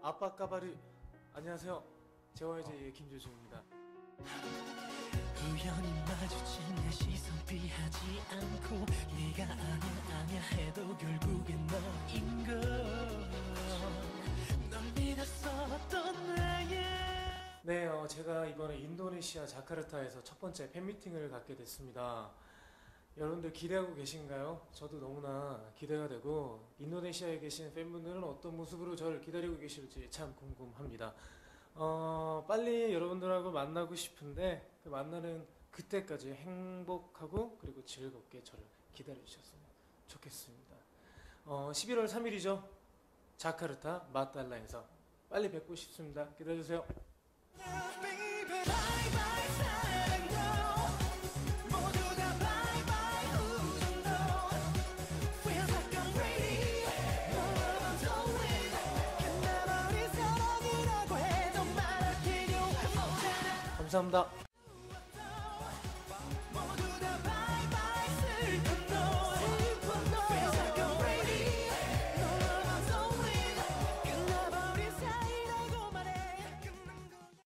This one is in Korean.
아빠 까바리. 안녕하세요. JYJ의 김재중입니다. 우연히 마주친 내 시선 피하지 않고 네가 아니야 해도 결국엔 너인 걸. 널 믿었었던 나의. 네, 제가 이번에 인도네시아 자카르타에서 첫 번째 팬미팅을 갖게 됐습니다. 여러분들 기대하고 계신가요? 저도 너무나 기대가 되고, 인도네시아에 계신 팬분들은 어떤 모습으로 저를 기다리고 계실지 참 궁금합니다. 빨리 여러분들하고 만나고 싶은데, 그 만나는 그때까지 행복하고 그리고 즐겁게 저를 기다려주셨으면 좋겠습니다. 11월 3일이죠. 자카르타 마달라에서 빨리 뵙고 싶습니다. 기다려주세요. 감사합니다.